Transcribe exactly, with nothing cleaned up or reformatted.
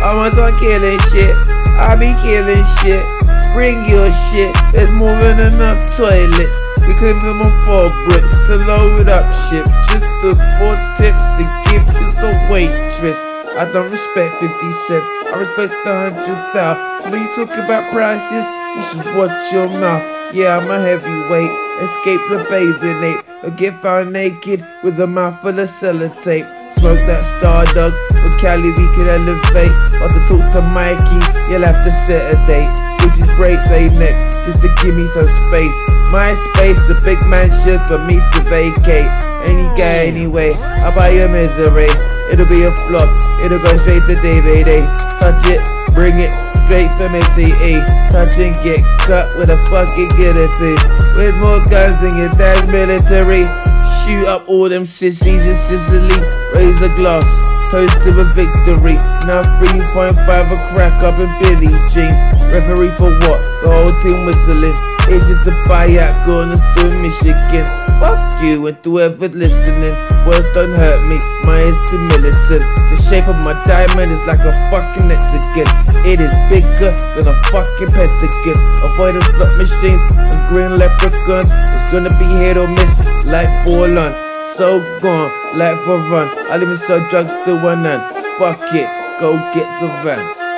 I'm on killing shit. I be killing shit. Bring your shit. There's more than enough toilets. We clean them on four bricks to load up shit. Just those four tips to give to the waitress. I don't respect fifty cent, I respect a hundred thou. So when you talk about prices, you should watch your mouth. Yeah, I'm a heavyweight, escape the bathing ape, or get found naked with a mouth full of sellotape. Smoke that star dog, for Cali we can elevate. Or to talk to Mikey, you'll have to set a date. Which is break they neck, just to give me some space. My space, a big mansion for me to vacate. Any guy anyway, I'll buy your misery. It'll be a flop, it'll go straight to D V D. Touch it, bring it, straight from S C E. Touch and get cut with a fucking guillotine. With more guns than your dad's military. Shoot up all them sissies in Sicily. Raise a glass, toast to a victory. Now three point five a crack up in Billy's jeans. Referee for what? The whole team whistling. It's just a buyout going to Michigan. Fuck you and whoever listening. Words don't hurt me, mine is too militant. The shape of my diamond is like a fucking hexagon. It is bigger than a fucking pentagon. Avoid the slot machines and green leprechauns. It's gonna be hit or miss, like fall on. So gone, like for run. I'll even sell drugs to one hand. Fuck it, go get the van.